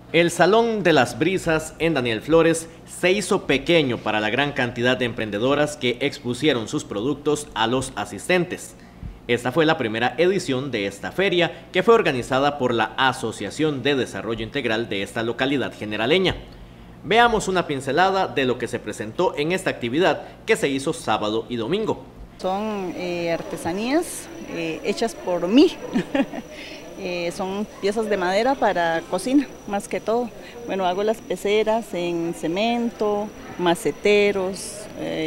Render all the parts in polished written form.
El Salón de las Brisas en Daniel Flores se hizo pequeño para la gran cantidad de emprendedoras que expusieron sus productos a los asistentes. Esta fue la primera edición de esta feria, que fue organizada por la Asociación de Desarrollo Integral de esta localidad generaleña. Veamos una pincelada de lo que se presentó en esta actividad que se hizo sábado y domingo. Son artesanías hechas por mí. Son piezas de madera para cocina, más que todo. Bueno, hago las peceras en cemento, maceteros,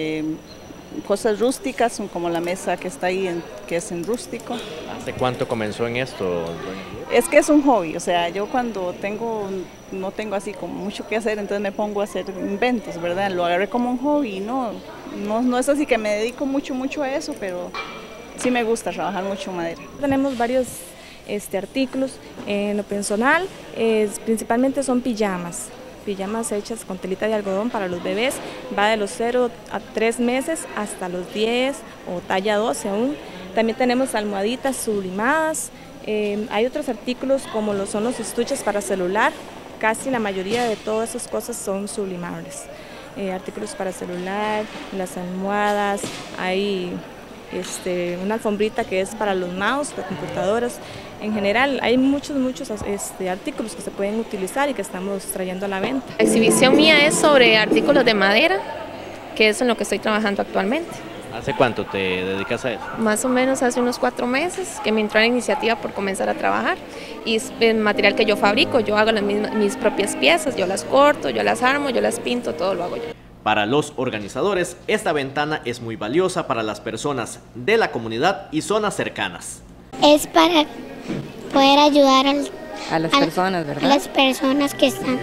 cosas rústicas, son como la mesa que está ahí, que es en rústico. ¿Hace cuánto comenzó en esto? Es que es un hobby, o sea, yo cuando no tengo así como mucho que hacer, entonces me pongo a hacer inventos, ¿verdad? Lo agarré como un hobby, no es así que me dedico mucho a eso, pero sí me gusta trabajar mucho madera. Tenemos varios artículos. En lo personal, principalmente son pijamas hechas con telita de algodón para los bebés, va de los 0 a 3 meses hasta los 10 o talla 12 aún. También tenemos almohaditas sublimadas, hay otros artículos como son los estuches para celular, casi la mayoría de todas esas cosas son sublimables. Artículos para celular, las almohadas, hay una alfombrita que es para los mouse, las computadoras. En general hay muchos artículos que se pueden utilizar y que estamos trayendo a la venta. La exhibición mía es sobre artículos de madera, que es en lo que estoy trabajando actualmente. ¿Hace cuánto te dedicas a eso? Más o menos hace unos 4 meses que me entró la iniciativa por comenzar a trabajar, y es el material que yo fabrico, yo hago mis propias piezas, yo las corto, yo las armo, yo las pinto, todo lo hago yo. Para los organizadores, esta ventana es muy valiosa para las personas de la comunidad y zonas cercanas. Es para poder ayudar a las personas, ¿verdad? A las personas que están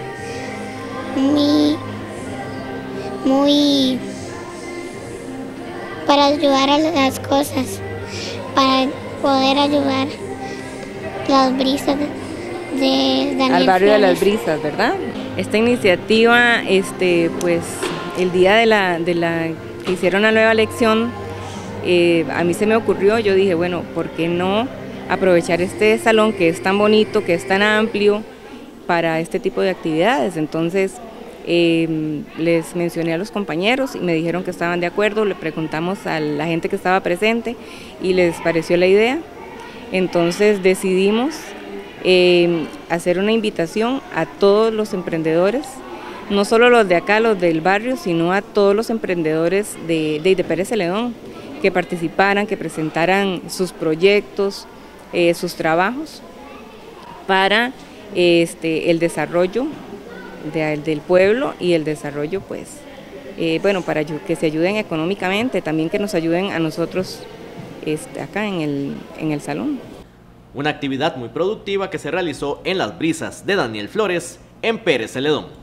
muy para ayudar a las cosas, para poder ayudar las brisas de Daniel al barrio Flores. de las Brisas, ¿verdad? Esta iniciativa, pues el día de la que hicieron la nueva elección, a mí se me ocurrió, yo dije, bueno, ¿por qué no aprovechar este salón que es tan bonito, que es tan amplio para este tipo de actividades? Entonces les mencioné a los compañeros y me dijeron que estaban de acuerdo, le preguntamos a la gente que estaba presente y les pareció la idea. Entonces decidimos hacer una invitación a todos los emprendedores, no solo los de acá, los del barrio, sino a todos los emprendedores de Pérez Celedón, que participaran, que presentaran sus proyectos, sus trabajos para el desarrollo del pueblo y el desarrollo, pues, para que se ayuden económicamente, también que nos ayuden a nosotros acá en el salón. Una actividad muy productiva que se realizó en las Brisas de Daniel Flores en Pérez Celedón.